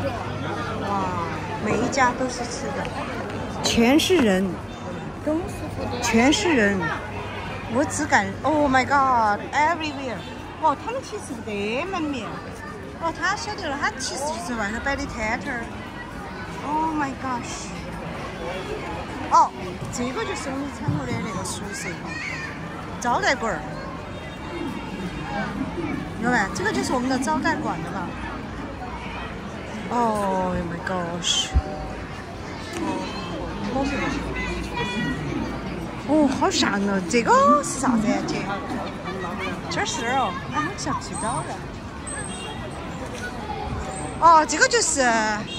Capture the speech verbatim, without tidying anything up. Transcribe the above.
哇，每一家都是吃的，全是人，全是人。我只感 ，Oh my God, everywhere！ 哇，他们其实不得门面。哦，他晓得了，他其实就是外头摆的摊摊儿。Oh my gosh！ 哦，这个就是我们产后的那个宿舍，招待馆儿。有没？这个就是我们的招待馆的吧？ Oh my gosh！ 哦，好像哦，这个是啥子呀，姐？这是哦，哎，好像记不到了。哦，这个就是